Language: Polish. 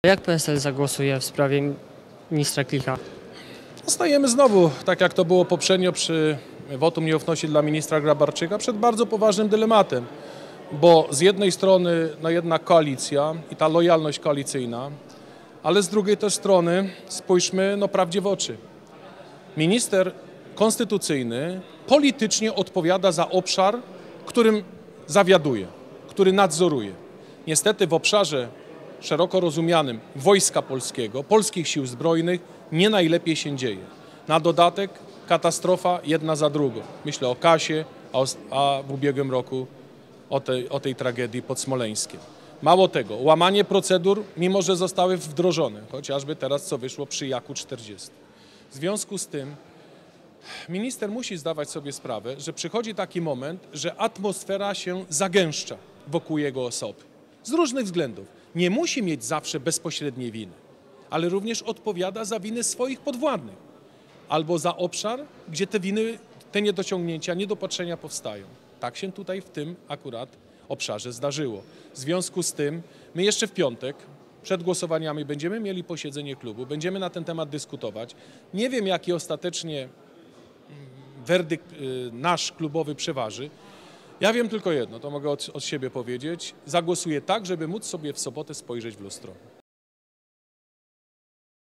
Jak PSL zagłosuje w sprawie ministra Klicha? Stajemy znowu, tak jak to było poprzednio przy wotum nieufności dla ministra Grabarczyka, przed bardzo poważnym dylematem, bo z jednej strony jednak koalicja i ta lojalność koalicyjna, ale z drugiej też strony spójrzmy prawdzie w oczy. Minister konstytucyjny politycznie odpowiada za obszar, którym zawiaduje, który nadzoruje. Niestety w obszarze szeroko rozumianym Wojska Polskiego, Polskich Sił Zbrojnych nie najlepiej się dzieje. Na dodatek katastrofa jedna za drugą. Myślę o Kasie, a w ubiegłym roku o tej tragedii pod Smoleńskiem. Mało tego, łamanie procedur, mimo że zostały wdrożone, chociażby teraz co wyszło przy Jaku 40. W związku z tym minister musi zdawać sobie sprawę, że przychodzi taki moment, że atmosfera się zagęszcza wokół jego osoby. Z różnych względów. Nie musi mieć zawsze bezpośredniej winy, ale również odpowiada za winy swoich podwładnych albo za obszar, gdzie te winy, te niedociągnięcia, niedopatrzenia powstają. Tak się tutaj w tym akurat obszarze zdarzyło. W związku z tym my jeszcze w piątek przed głosowaniami będziemy mieli posiedzenie klubu, będziemy na ten temat dyskutować. Nie wiem, jaki ostatecznie werdykt nasz klubowy przeważy. Ja wiem tylko jedno, to mogę od siebie powiedzieć. Zagłosuję tak, żeby móc sobie w sobotę spojrzeć w lustro.